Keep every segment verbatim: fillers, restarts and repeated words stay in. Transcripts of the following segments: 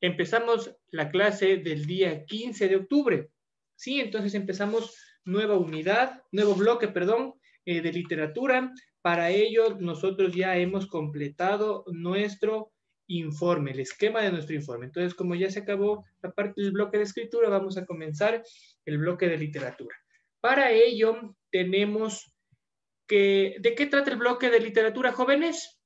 empezamos la clase del día quince de octubre. Sí, entonces empezamos nueva unidad, nuevo bloque, perdón, eh, de literatura. Para ello, nosotros ya hemos completado nuestro informe, el esquema de nuestro informe. Entonces, como ya se acabó la parte del bloque de escritura, vamos a comenzar el bloque de literatura. Para ello, tenemos que... ¿De qué trata el bloque de literatura, jóvenes?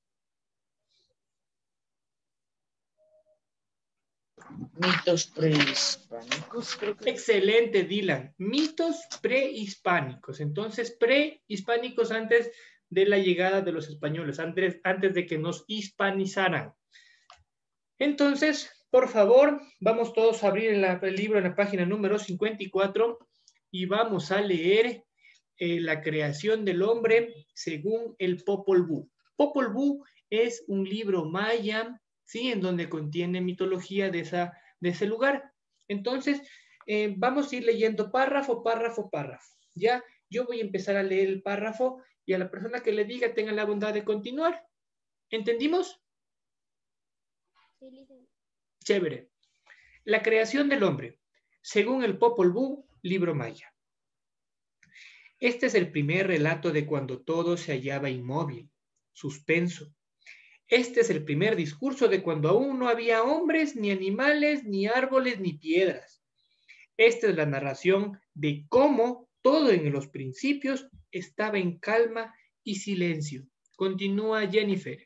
Mitos prehispánicos, creo que... Excelente, Dylan. Mitos prehispánicos. Entonces, prehispánicos antes de la llegada de los españoles, antes, antes de que nos hispanizaran. Entonces, por favor, vamos todos a abrir el, el libro en la página número cincuenta y cuatro y vamos a leer eh, la creación del hombre según el Popol Vuh. Popol Vuh es un libro maya, ¿sí? En donde contiene mitología de, esa, de ese lugar. Entonces, eh, vamos a ir leyendo párrafo, párrafo, párrafo. Ya, yo voy a empezar a leer el párrafo y a la persona que le diga tenga la bondad de continuar. ¿Entendimos? Sí, licenciado. Chévere. La creación del hombre, según el Popol Vuh, libro maya. Este es el primer relato de cuando todo se hallaba inmóvil, suspenso. Este es el primer discurso de cuando aún no había hombres, ni animales, ni árboles, ni piedras. Esta es la narración de cómo todo en los principios estaba en calma y silencio. Continúa Jennifer.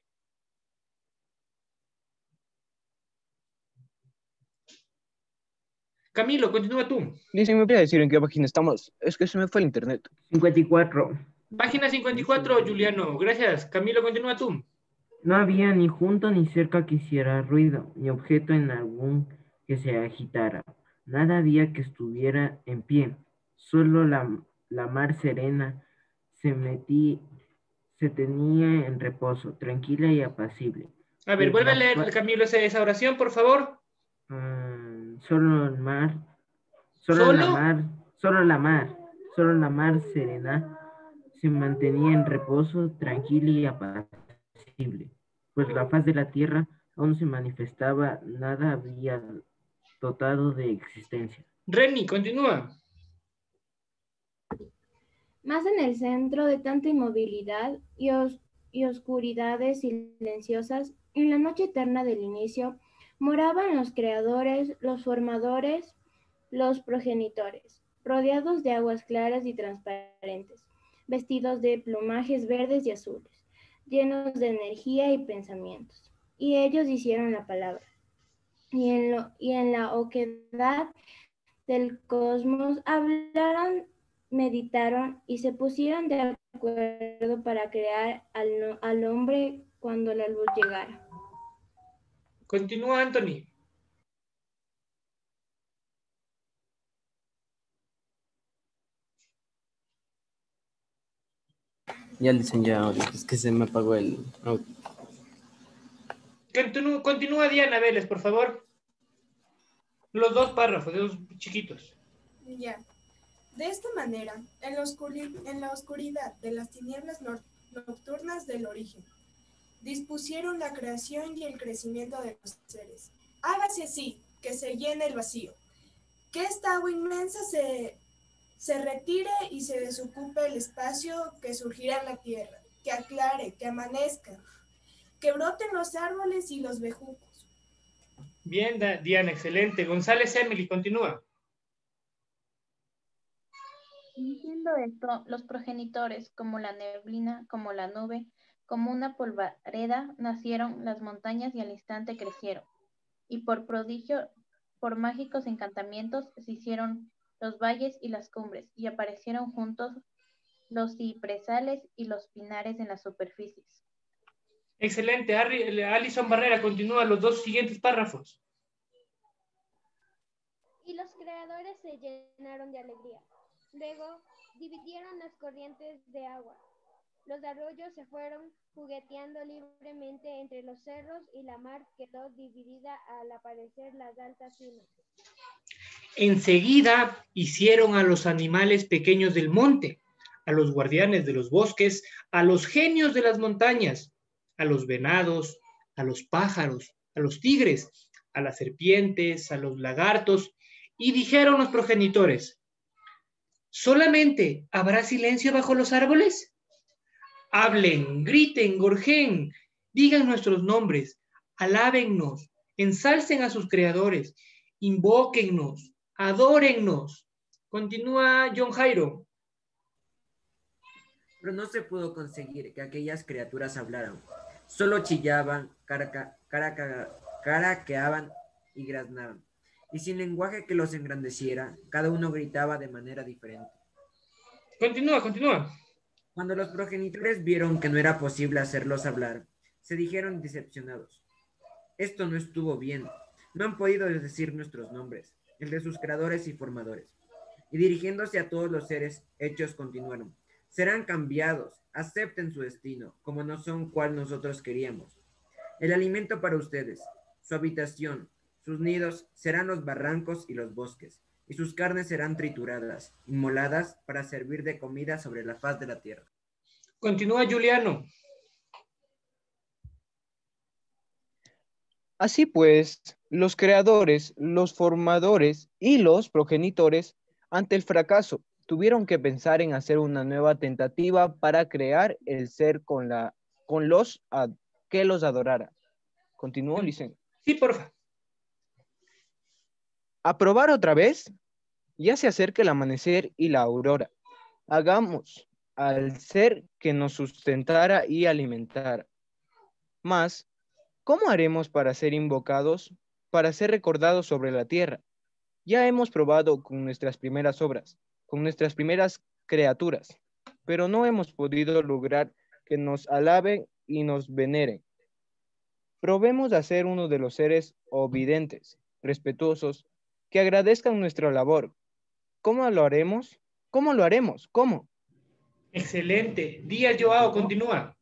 Camilo, continúa tú. Dice, ¿me puede decir en qué página estamos? Es que se me fue el internet. cincuenta y cuatro. Página cincuenta y cuatro, Juliano. Gracias. Camilo, continúa tú. No había ni junto ni cerca que hiciera ruido, ni objeto en algún que se agitara. Nada había que estuviera en pie. Solo la, la mar serena se metí, se tenía en reposo, tranquila y apacible. A ver, Pues vuelve a la leer, fa- Camilo, esa, esa oración, por favor. Mm, solo el mar, solo, ¿Solo? la mar, solo la mar, solo la mar serena se mantenía en reposo, tranquila y apacible, pues la faz de la tierra aún se manifestaba, nada había dotado de existencia. Reni, continúa. Más en el centro de tanta inmovilidad y, os- y oscuridades silenciosas, en la noche eterna del inicio, moraban los creadores, los formadores, los progenitores, rodeados de aguas claras y transparentes, vestidos de plumajes verdes y azules, llenos de energía y pensamientos. Y ellos hicieron la palabra. Y en, lo, y en la oquedad del cosmos hablaron, meditaron y se pusieron de acuerdo para crear al, no- al hombre cuando la luz llegara. Continúa, Anthony. Ya le dicen ya audio, es que se me apagó el audio. Continúa, continúa Diana Vélez, por favor. Los dos párrafos, los chiquitos. Ya. De esta manera, en la, oscuri- en la oscuridad de las tinieblas nor- nocturnas del origen, dispusieron la creación y el crecimiento de los seres. Hágase así, que se llene el vacío, que esta agua inmensa se, se retire y se desocupe el espacio que surgirá en la tierra, que aclare, que amanezca, que broten los árboles y los bejucos. Bien, Da- Diana, excelente. González Emily, continúa. Diciendo esto, los progenitores, como la neblina, como la nube, como una polvareda, nacieron las montañas y al instante crecieron. Y por prodigio, por mágicos encantamientos, se hicieron los valles y las cumbres, y aparecieron juntos los cipresales y los pinares en las superficies. Excelente. Harry- Alison Barrera, continúa los dos siguientes párrafos. Y los creadores se llenaron de alegría. Luego dividieron las corrientes de agua. Los arroyos se fueron jugueteando libremente entre los cerros y la mar quedó dividida al aparecer las altas cimas. Enseguida hicieron a los animales pequeños del monte, a los guardianes de los bosques, a los genios de las montañas, a los venados, a los pájaros, a los tigres, a las serpientes, a los lagartos, y dijeron los progenitores, ¿solamente habrá silencio bajo los árboles? Hablen, griten, gorjeen, digan nuestros nombres, alábennos, ensalcen a sus creadores, invóquennos, adórennos. Continúa John Jairo. Pero no se pudo conseguir que aquellas criaturas hablaran. Solo chillaban, caraca, caraca, caraqueaban y graznaban. Y sin lenguaje que los engrandeciera, cada uno gritaba de manera diferente. Continúa, continúa. Cuando los progenitores vieron que no era posible hacerlos hablar, se dijeron decepcionados. Esto no estuvo bien. No han podido decir nuestros nombres, el de sus creadores y formadores. Y dirigiéndose a todos los seres hechos continuaron. Serán cambiados, acepten su destino, como no son cual nosotros queríamos. El alimento para ustedes, su habitación, sus nidos serán los barrancos y los bosques, y sus carnes serán trituradas, inmoladas para servir de comida sobre la faz de la tierra. Continúa Juliano. Así pues, los creadores, los formadores y los progenitores, ante el fracaso, tuvieron que pensar en hacer una nueva tentativa para crear el ser con, la, con los ad, que los adorara. Continúo, Licen. Sí, porfa. A probar otra vez, ya se acerca el amanecer y la aurora. Hagamos al ser que nos sustentara y alimentara. Mas, ¿cómo haremos para ser invocados, para ser recordados sobre la tierra? Ya hemos probado con nuestras primeras obras, con nuestras primeras criaturas, pero no hemos podido lograr que nos alaben y nos veneren. Probemos a ser uno de los seres obedientes, respetuosos, que agradezcan nuestra labor. ¿Cómo lo haremos? ¿Cómo lo haremos? ¿Cómo? Excelente. Día Joao, continúa.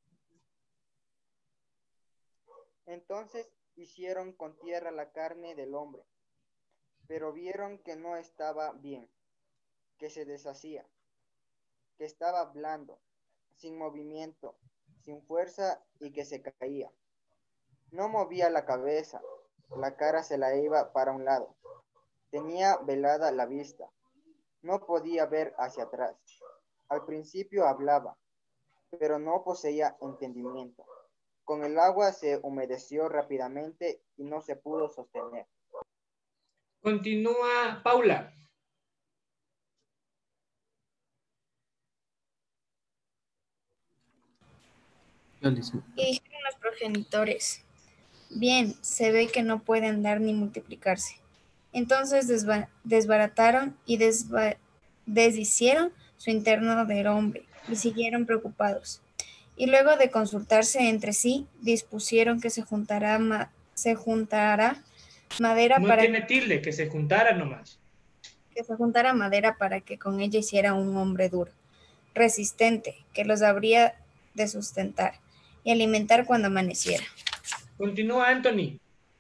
Entonces hicieron con tierra la carne del hombre, pero vieron que no estaba bien, que se deshacía, que estaba blando, sin movimiento, sin fuerza y que se caía. No movía la cabeza, la cara se la iba para un lado. Tenía velada la vista, no podía ver hacia atrás. Al principio hablaba, pero no poseía entendimiento. Con el agua se humedeció rápidamente y no se pudo sostener. Continúa Paula. Yo, Licen. Y dijeron los progenitores, bien, se ve que no pueden andar ni multiplicarse. Entonces desba desbarataron y desba deshicieron su interno del hombre y siguieron preocupados. Y luego de consultarse entre sí, dispusieron que se juntará, ma se juntará madera no para tiene tilde, que se juntara nomás. Que se juntara madera para que con ella hiciera un hombre duro, resistente, que los habría de sustentar y alimentar cuando amaneciera. Continúa Anthony.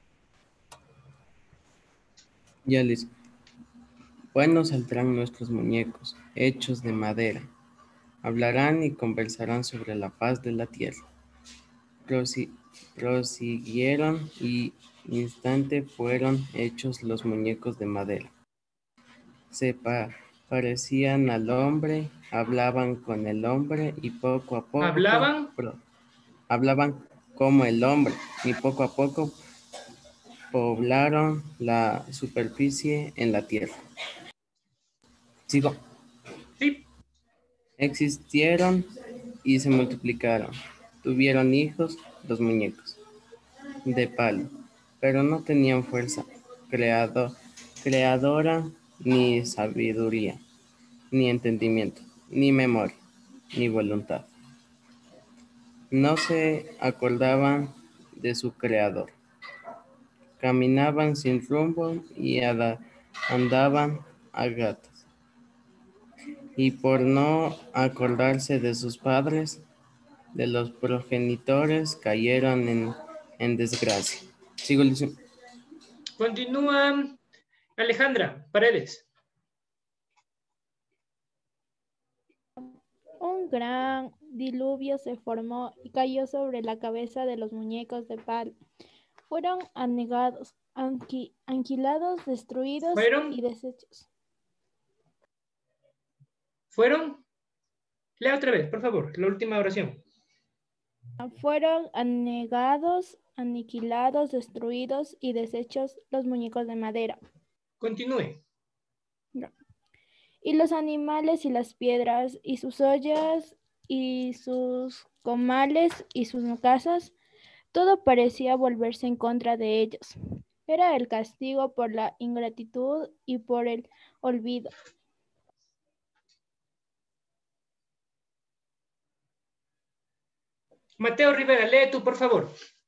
Ya les. Buenos saldrán nuestros muñecos, hechos de madera. Hablarán y conversarán sobre la paz de la tierra. Prosi prosiguieron y instante fueron hechos los muñecos de madera. Se pa parecían al hombre, hablaban con el hombre y poco a poco... ¿Hablaban? Pro, hablaban como el hombre y poco a poco poblaron la superficie en la tierra. ¿Sigo? Sí. Existieron y se multiplicaron. Tuvieron hijos los muñecos de palo, pero no tenían fuerza creado, creadora, ni sabiduría, ni entendimiento, ni memoria, ni voluntad. No se acordaban de su creador. Caminaban sin rumbo y andaban a gatas. Y por no acordarse de sus padres, de los progenitores, cayeron en, en desgracia. Sigo diciendo. Continúa Alejandra Paredes. Un gran diluvio se formó y cayó sobre la cabeza de los muñecos de palo. Fueron anegados, Anqui- Anquilados, destruidos ¿Fueron? y deshechos. ¿Fueron? Lea otra vez, por favor, la última oración. Fueron anegados, aniquilados, destruidos y deshechos los muñecos de madera. Continúe. Ya. Y los animales y las piedras y sus ollas y sus comales y sus casas, todo parecía volverse en contra de ellos. Era el castigo por la ingratitud y por el olvido. Mateo Rivera, lee tú, por favor.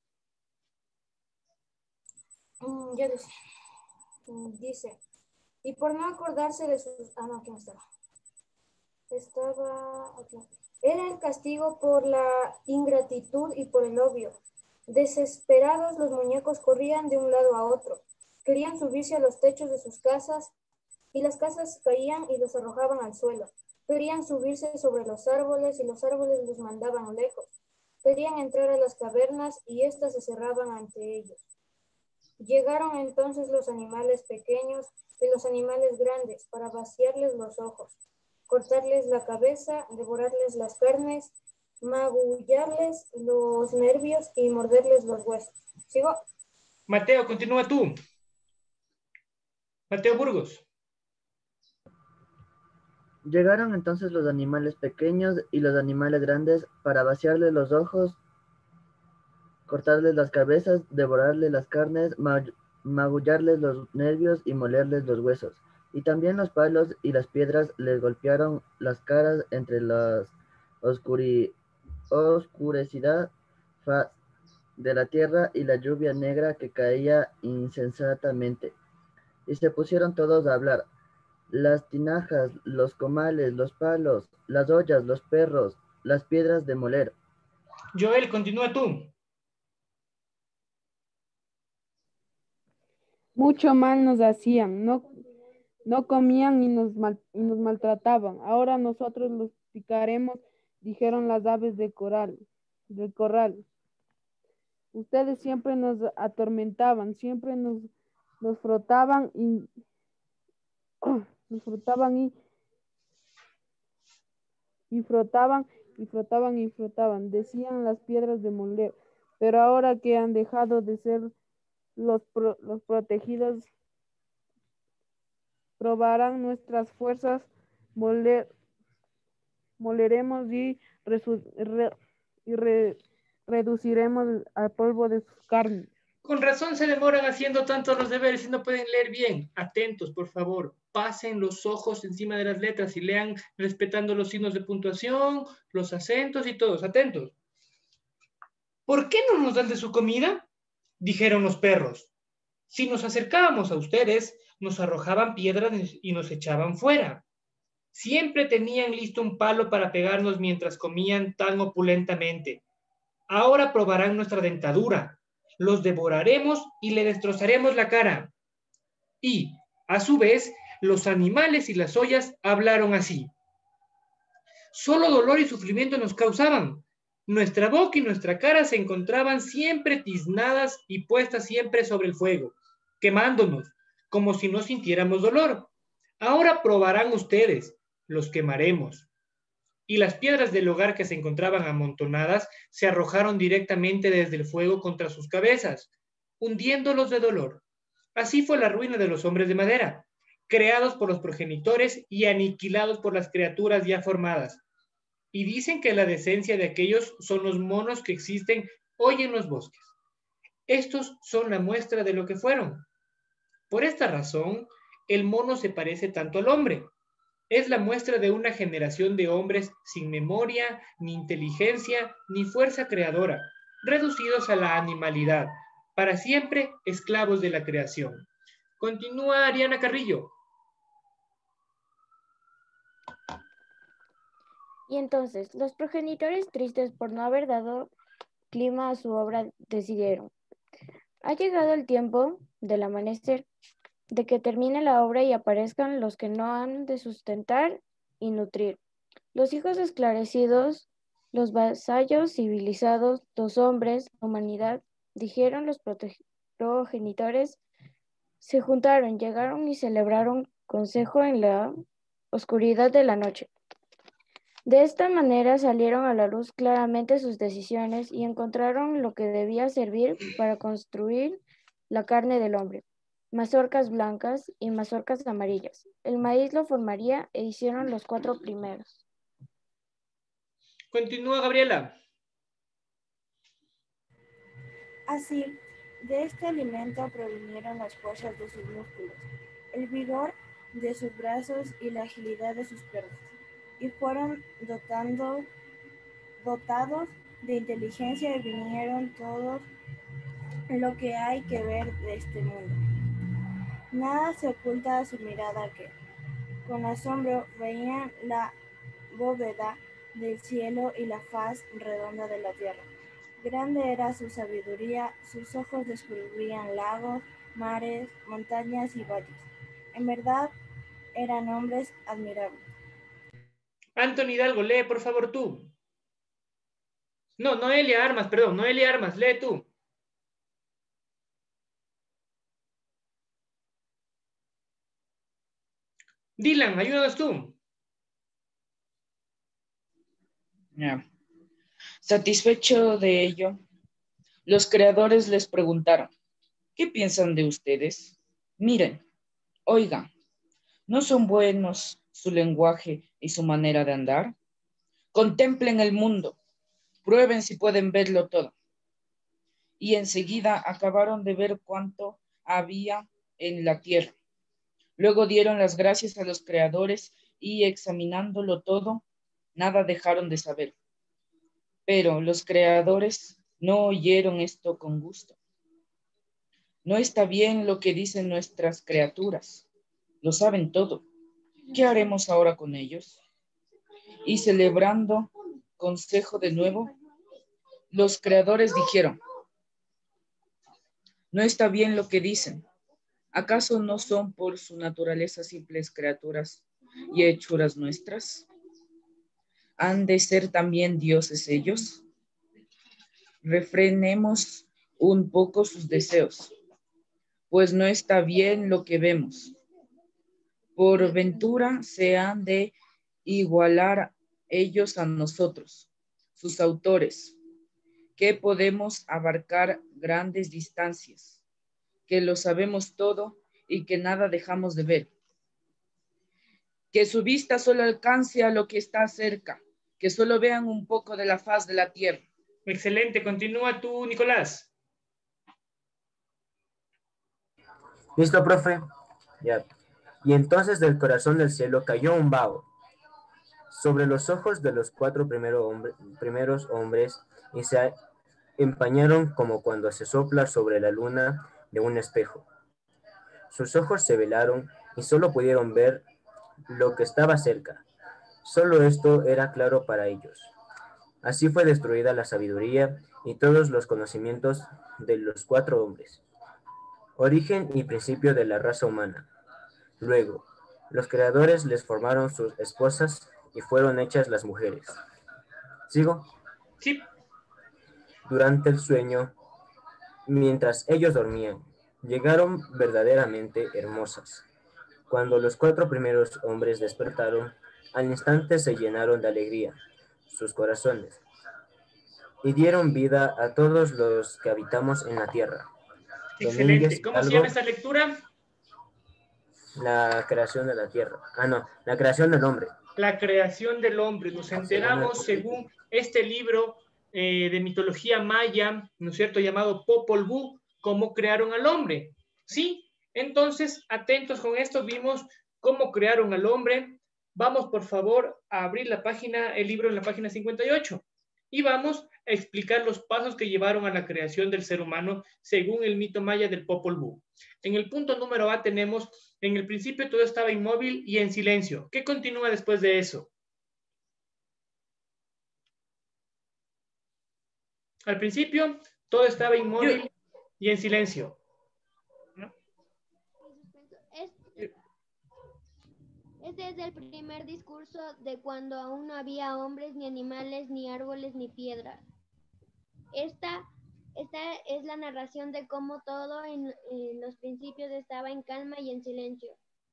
Mm, ya dice. Mm, Dice, y por no acordarse de sus... Ah, no, aquí no estaba. Estaba... aquí. Era el castigo por la ingratitud y por el obvio. Desesperados, los muñecos corrían de un lado a otro. Querían subirse a los techos de sus casas y las casas caían y los arrojaban al suelo. Querían subirse sobre los árboles y los árboles los mandaban lejos. Querían entrar a las cavernas y éstas se cerraban ante ellos. Llegaron entonces los animales pequeños y los animales grandes para vaciarles los ojos, cortarles la cabeza, devorarles las carnes, magullarles los nervios y morderles los huesos. ¿Sigo? Mateo, continúa tú. Mateo Burgos. Llegaron entonces los animales pequeños y los animales grandes para vaciarles los ojos, cortarles las cabezas, devorarles las carnes, ma- magullarles los nervios y molerles los huesos. Y también los palos y las piedras les golpearon las caras entre la oscuri- oscurecida faz de la tierra y la lluvia negra que caía insensatamente. Y se pusieron todos a hablar. Las tinajas, los comales, los palos, las ollas, los perros, las piedras de moler. Joel, continúa tú. Mucho mal nos hacían, no, no comían y nos, mal- y nos maltrataban. Ahora nosotros los picaremos, dijeron las aves de coral, del corral. Ustedes siempre nos atormentaban, siempre nos, nos frotaban y nos frotaban y, y frotaban y frotaban y frotaban, decían las piedras de moler. Pero ahora que han dejado de ser los, pro- los protegidos, probarán nuestras fuerzas, moler, moleremos y, resu- re- y re- reduciremos al polvo de sus carnes. Con razón se demoran haciendo tanto los deberes y no pueden leer bien. Atentos, por favor. Pasen los ojos encima de las letras y lean respetando los signos de puntuación, los acentos y todos. Atentos. ¿Por qué no nos dan de su comida? Dijeron los perros. Si nos acercábamos a ustedes, nos arrojaban piedras y nos echaban fuera. Siempre tenían listo un palo para pegarnos mientras comían tan opulentamente. Ahora probarán nuestra dentadura. Los devoraremos y le destrozaremos la cara. Y, a su vez, los animales y las ollas hablaron así. Solo dolor y sufrimiento nos causaban. Nuestra boca y nuestra cara se encontraban siempre tiznadas y puestas siempre sobre el fuego, quemándonos, como si no sintiéramos dolor. Ahora probarán ustedes, los quemaremos. Y las piedras del hogar que se encontraban amontonadas se arrojaron directamente desde el fuego contra sus cabezas, hundiéndolos de dolor. Así fue la ruina de los hombres de madera, creados por los progenitores y aniquilados por las criaturas ya formadas. Y dicen que la decencia de aquellos son los monos que existen hoy en los bosques. Estos son la muestra de lo que fueron. Por esta razón, el mono se parece tanto al hombre. Es la muestra de una generación de hombres sin memoria, ni inteligencia, ni fuerza creadora, reducidos a la animalidad, para siempre esclavos de la creación. Continúa Ariana Carrillo. Y entonces, los progenitores, tristes por no haber dado clima a su obra, decidieron: ha llegado el tiempo del amanecer, de que termine la obra y aparezcan los que no han de sustentar y nutrir. Los hijos esclarecidos, los vasallos civilizados, los hombres, la humanidad, dijeron los progenitores, Se juntaron, llegaron y celebraron consejo en la oscuridad de la noche. De esta manera salieron a la luz claramente sus decisiones y encontraron lo que debía servir para construir la carne del hombre. Mazorcas blancas y mazorcas amarillas. El maíz lo formaría e hicieron los cuatro primeros. Continúa, Gabriela. Así, de este alimento provinieron las fuerzas de sus músculos, el vigor de sus brazos y la agilidad de sus piernas, y fueron dotando, dotados de inteligencia y vinieron todos lo que hay que ver de este mundo. Nada se oculta a su mirada que, con asombro, veían la bóveda del cielo y la faz redonda de la tierra. Grande era su sabiduría, sus ojos descubrían lagos, mares, montañas y valles. En verdad, eran hombres admirables. Anthony Hidalgo, lee por favor tú. No, Noelia Armas, perdón, Noelia Armas, lee tú. Dylan, ayúdanos tú. Yeah. Satisfecho de ello, los creadores les preguntaron, ¿qué piensan de ustedes? Miren, oigan, ¿no son buenos su lenguaje y su manera de andar? Contemplen el mundo, prueben si pueden verlo todo. Y enseguida acabaron de ver cuánto había en la tierra. Luego dieron las gracias a los creadores y examinándolo todo, nada dejaron de saber. Pero los creadores no oyeron esto con gusto. No está bien lo que dicen nuestras criaturas. Lo saben todo. ¿Qué haremos ahora con ellos? Y celebrando consejo de nuevo, los creadores dijeron, no está bien lo que dicen. ¿Acaso no son por su naturaleza simples criaturas y hechuras nuestras? ¿Han de ser también dioses ellos? Refrenemos un poco sus deseos, pues no está bien lo que vemos. Por ventura se han de igualar ellos a nosotros, sus autores, que podemos abarcar grandes distancias, que lo sabemos todo y que nada dejamos de ver. Que su vista solo alcance a lo que está cerca, que solo vean un poco de la faz de la tierra. Excelente, continúa tú, Nicolás. ¿Listo, profe? Ya. Y entonces del corazón del cielo cayó un vaho sobre los ojos de los cuatro primero hombre, primeros hombres y se empañaron como cuando se sopla sobre la luna de un espejo. Sus ojos se velaron y solo pudieron ver lo que estaba cerca. Solo esto era claro para ellos. Así fue destruida la sabiduría y todos los conocimientos de los cuatro hombres, origen y principio de la raza humana. Luego, los creadores les formaron sus esposas y fueron hechas las mujeres. ¿Sigo? Sí. Durante el sueño, mientras ellos dormían, llegaron verdaderamente hermosas. Cuando los cuatro primeros hombres despertaron, al instante se llenaron de alegría sus corazones y dieron vida a todos los que habitamos en la tierra. Excelente. Domínguez, ¿Cómo se algo, llama esta lectura? La creación de la tierra. Ah, no, la creación del hombre. La creación del hombre. Nos enteramos, según este libro eh, de mitología maya, ¿no es cierto?, llamado Popol Vuh, cómo crearon al hombre. ¿Sí? Entonces, atentos con esto, vimos cómo crearon al hombre. Vamos, por favor, a abrir la página, el libro en la página cincuenta y ocho. Y vamos a explicar los pasos que llevaron a la creación del ser humano según el mito maya del Popol Vuh. En el punto número A tenemos, en el principio todo estaba inmóvil y en silencio. ¿Qué continúa después de eso? Al principio todo estaba inmóvil y en silencio. Este es el primer discurso de cuando aún no había hombres, ni animales, ni árboles, ni piedras. Esta Esta es la narración de cómo todo en, en los principios estaba en calma y en silencio.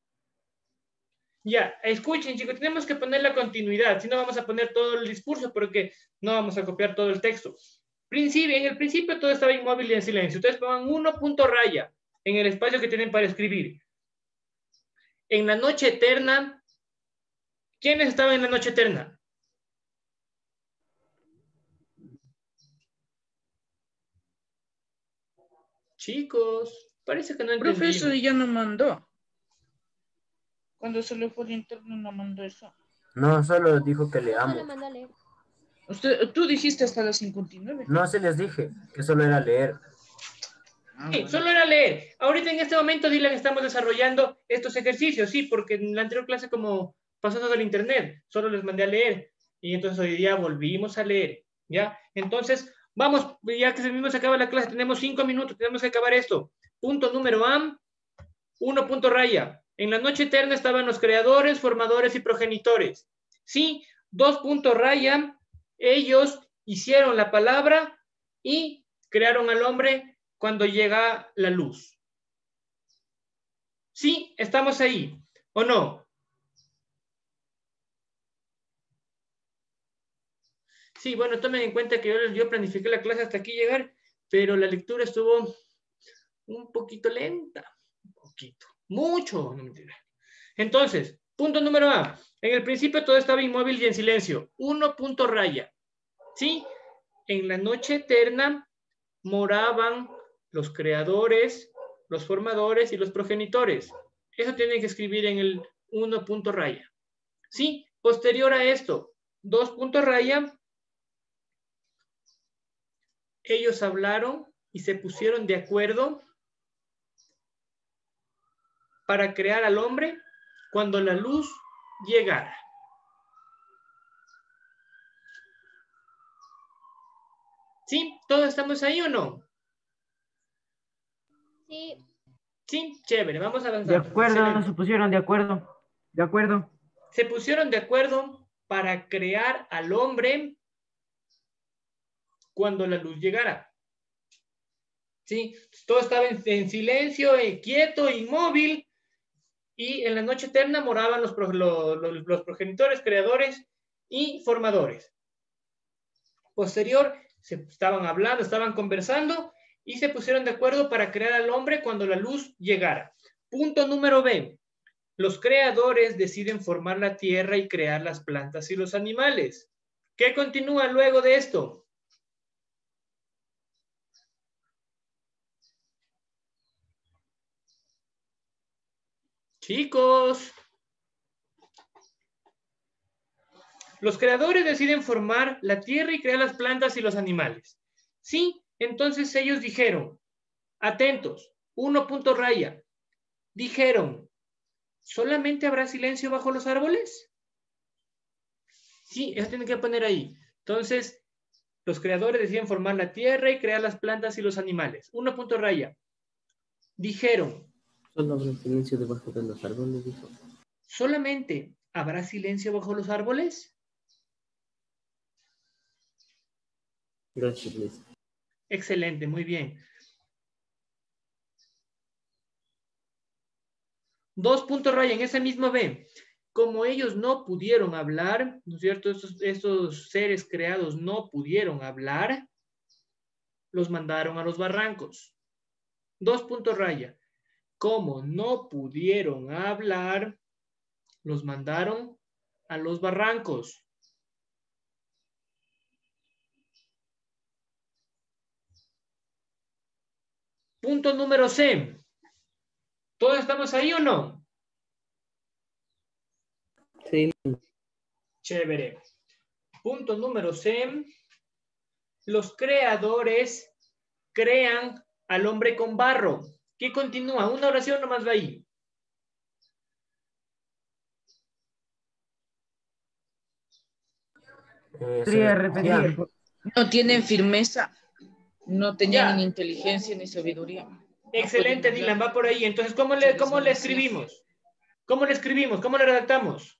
Ya, escuchen, chicos, tenemos que poner la continuidad, si no vamos a poner todo el discurso porque no vamos a copiar todo el texto. Principio, en el principio todo estaba inmóvil y en silencio. Ustedes pongan uno punto raya en el espacio que tienen para escribir. En la noche eterna, ¿quiénes estaban en la noche eterna? Chicos, parece que no entendimos. Profesor, ya no mandó. Cuando se le fue el interno no mandó eso. No, solo dijo que leamos. Solo mandó a leer. Usted, tú dijiste hasta las cincuenta y nueve. No se les dije, que solo era leer. Ah, Sí, bueno. solo era leer. Ahorita en este momento, Dylan, estamos desarrollando estos ejercicios, sí, porque en la anterior clase como pasó todo el internet, solo les mandé a leer. Y entonces hoy día volvimos a leer, ¿ya? Entonces, vamos, ya que se mismo se acaba la clase, tenemos cinco minutos, tenemos que acabar esto. Punto número A, uno punto raya. En la noche eterna estaban los creadores, formadores y progenitores. Sí, dos puntos raya, ellos hicieron la palabra y crearon al hombre cuando llega la luz. Sí, estamos ahí, ¿o no? Sí, bueno, tomen en cuenta que yo, yo planifiqué la clase hasta aquí llegar, pero la lectura estuvo un poquito lenta. Un poquito. Mucho, no mentira. Entonces, punto número A. En el principio todo estaba inmóvil y en silencio. Uno punto raya. ¿Sí? En la noche eterna moraban los creadores, los formadores y los progenitores. Eso tienen que escribir en el uno punto raya. ¿Sí? Posterior a esto, dos puntos raya. Ellos hablaron y se pusieron de acuerdo para crear al hombre cuando la luz llegara. ¿Sí? ¿Todos estamos ahí o no? Sí. Sí, chévere, vamos a De avanzar. acuerdo, Excelente. se pusieron de acuerdo. De acuerdo. Se pusieron de acuerdo para crear al hombre cuando la luz llegara. ¿Sí? Todo estaba en, en silencio, eh, quieto, inmóvil, y en la noche eterna moraban los, pro, los, los, los progenitores, creadores y formadores. Posterior, se estaban hablando, estaban conversando y se pusieron de acuerdo para crear al hombre cuando la luz llegara. Punto número B. Los creadores deciden formar la tierra y crear las plantas y los animales. ¿Qué continúa luego de esto? Chicos. Los creadores deciden formar la tierra y crear las plantas y los animales. Sí, entonces ellos dijeron, atentos, uno punto raya, dijeron, ¿solamente habrá silencio bajo los árboles? Sí, eso tienen que poner ahí. Entonces, los creadores deciden formar la tierra y crear las plantas y los animales. Uno punto raya. Dijeron. Solo habrá silencio debajo de los árboles, dijo. ¿Solamente habrá silencio bajo los árboles? Gracias, Luis. Excelente, muy bien. Dos puntos raya, en ese mismo B. Como ellos no pudieron hablar, ¿no es cierto? Estos, estos seres creados no pudieron hablar, los mandaron a los barrancos. Dos puntos raya. Como no pudieron hablar, los mandaron a los barrancos. Punto número C. ¿Todos estamos ahí o no? Sí. Chévere. Punto número C. Los creadores crean al hombre con barro. ¿Qué continúa? Una oración nomás va ahí. Eh, Podría repetir. No tienen firmeza, no tenían Ya. ni inteligencia ni sabiduría. Excelente, No Dylan, va por ahí. Entonces, ¿cómo le, cómo le escribimos? ¿Cómo le escribimos? ¿Cómo le redactamos?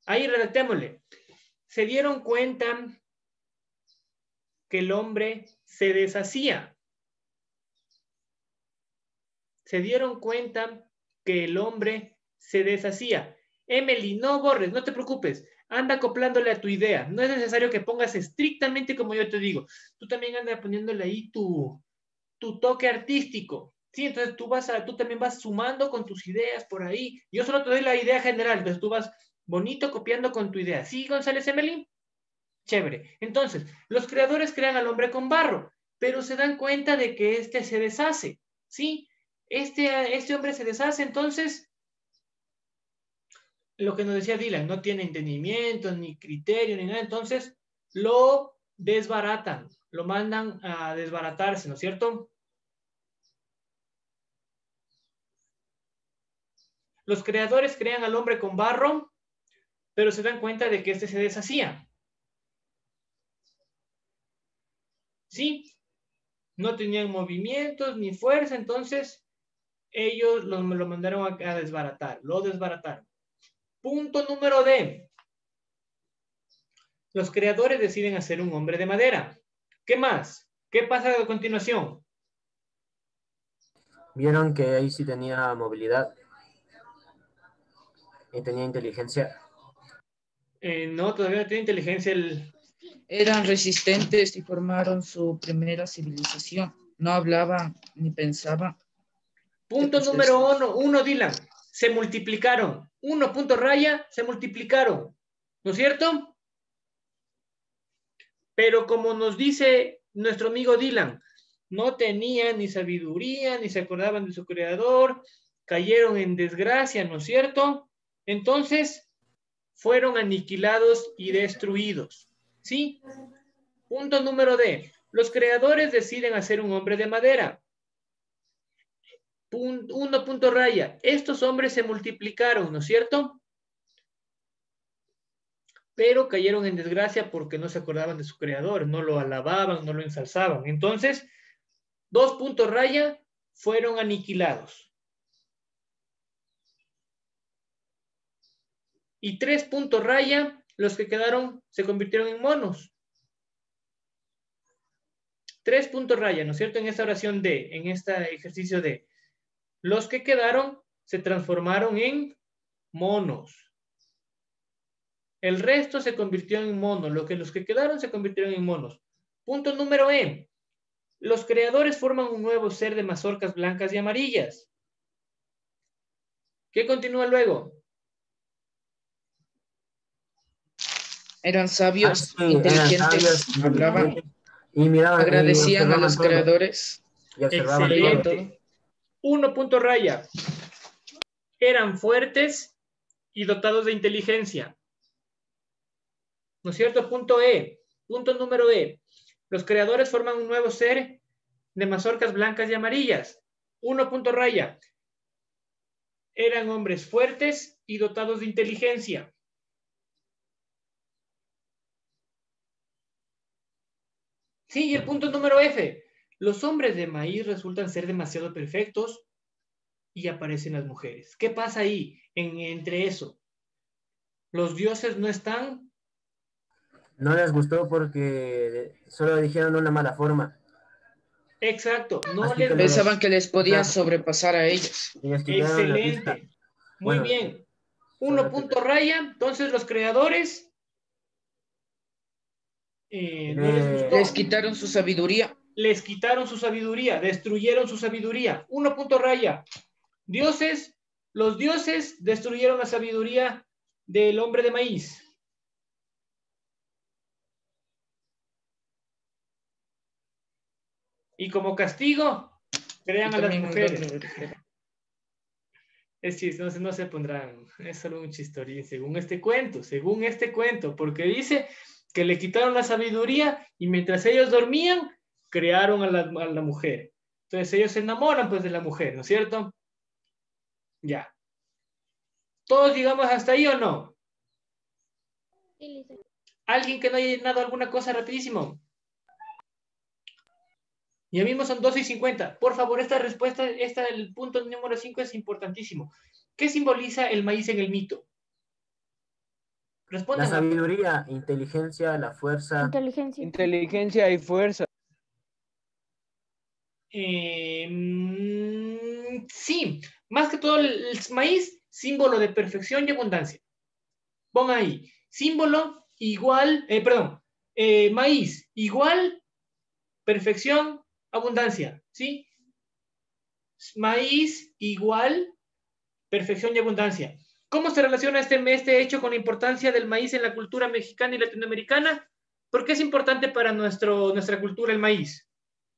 Ahí redactémosle. Se dieron cuenta que el hombre se deshacía. Se dieron cuenta que el hombre se deshacía. Emily, no borres, no te preocupes. Anda acoplándole a tu idea. No es necesario que pongas estrictamente como yo te digo. Tú también anda poniéndole ahí tu, tu toque artístico. Sí, entonces tú, vas a, tú también vas sumando con tus ideas por ahí. Yo solo te doy la idea general, entonces tú vas bonito copiando con tu idea. ¿Sí, González Emily? Chévere. Entonces, los creadores crean al hombre con barro, pero se dan cuenta de que este se deshace. ¿Sí? Este, este hombre se deshace, entonces, lo que nos decía Dylan, no tiene entendimiento, ni criterio, ni nada, entonces lo desbaratan, lo mandan a desbaratarse, ¿no es cierto? Los creadores crean al hombre con barro, pero se dan cuenta de que este se deshacía. ¿Sí? No tenían movimientos ni fuerza, entonces ellos lo, lo mandaron a, a desbaratar, lo desbarataron. Punto número D. Los creadores deciden hacer un hombre de madera. ¿Qué más? ¿Qué pasa a continuación? Vieron que ahí sí tenía movilidad y tenía inteligencia. Eh, no, todavía no tiene inteligencia el... Eran resistentes y formaron su primera civilización. No hablaban ni pensaban. Punto número uno, uno, Dylan. Se multiplicaron. Uno, punto raya, se multiplicaron. ¿No es cierto? Pero como nos dice nuestro amigo Dylan, no tenían ni sabiduría, ni se acordaban de su creador, cayeron en desgracia, ¿no es cierto? Entonces, fueron aniquilados y destruidos. ¿Sí? Punto número D. Los creadores deciden hacer un hombre de madera. Punto, uno punto raya. Estos hombres se multiplicaron, ¿no es cierto? Pero cayeron en desgracia porque no se acordaban de su creador, no lo alababan, no lo ensalzaban. Entonces, dos puntos raya, fueron aniquilados. Y tres puntos raya, los que quedaron se convirtieron en monos. Tres puntos raya, ¿no es cierto? En esta oración D, en este ejercicio D. Los que quedaron se transformaron en monos. El resto se convirtió en monos. Lo que los que quedaron se convirtieron en monos. Punto número E. Los creadores forman un nuevo ser de mazorcas blancas y amarillas. ¿Qué continúa luego? Eran sabios, ah, sí, inteligentes, eran sabios, hablaban, y miraban, agradecían y a los todo, creadores. Y observaban excelente. Todo. Uno punto raya. Eran fuertes y dotados de inteligencia. ¿No es cierto? Punto E. Punto número E. Los creadores forman un nuevo ser de mazorcas blancas y amarillas. Uno punto raya. Eran hombres fuertes y dotados de inteligencia. Sí, y el punto número F. Los hombres de maíz resultan ser demasiado perfectos y aparecen las mujeres. ¿Qué pasa ahí en, entre eso? Los dioses no están. No les gustó porque solo dijeron de una mala forma. Exacto. No Así les que Pensaban les- que les podían Claro. sobrepasar a ellos. Y les quitaron la vista. Excelente. Muy Bueno, bien. Uno solo que- punto raya. Entonces los creadores eh, no les Le- gustó. Les quitaron su sabiduría. Les quitaron su sabiduría. Destruyeron su sabiduría. Uno punto raya. Dioses. Los dioses destruyeron la sabiduría del hombre de maíz. Y como castigo, crean Y a las también el mujeres. doble de- Es chiste, no se, no se pondrán. Es solo un chistorín, según este cuento, según este cuento, porque dice que le quitaron la sabiduría y mientras ellos dormían, crearon a la, a la mujer. Entonces ellos se enamoran pues de la mujer, ¿no es cierto? Ya. ¿Todos llegamos hasta ahí o no? ¿Alguien que no haya llenado alguna cosa rapidísimo? Ya mismo son doce y cincuenta. Por favor, esta respuesta, esta, el punto número cinco es importantísimo. ¿Qué simboliza el maíz en el mito? La sabiduría, inteligencia, la fuerza. Inteligencia. Inteligencia y fuerza. Eh, mm, sí, más que todo el, el maíz, símbolo de perfección y abundancia. Pon ahí, símbolo igual, eh, perdón, eh, maíz igual, perfección, abundancia, ¿sí? Maíz igual, perfección y abundancia. ¿Cómo se relaciona este, este hecho con la importancia del maíz en la cultura mexicana y latinoamericana? ¿Por qué es importante para nuestro, nuestra cultura el maíz?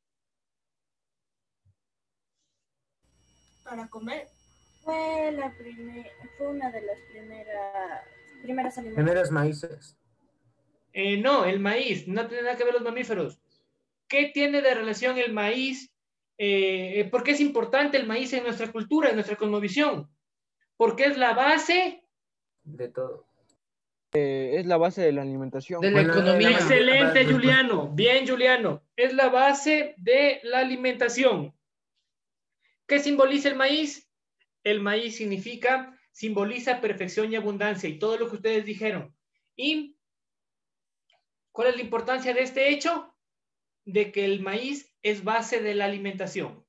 Para comer. Fue, la primer, fue una de las primeras, primeros alimentos. Primeros maíces. Eh, no, el maíz, no tiene nada que ver los mamíferos. ¿Qué tiene de relación el maíz? Eh, ¿Por qué es importante el maíz en nuestra cultura, en nuestra cosmovisión? Porque es la base de todo. Eh, es la base de la alimentación. De la Bueno, economía. Excelente, Después- Juliano. Bien, Juliano. Es la base de la alimentación. ¿Qué simboliza el maíz? El maíz significa, simboliza perfección y abundancia y todo lo que ustedes dijeron. ¿Y cuál es la importancia de este hecho? De que el maíz es base de la alimentación.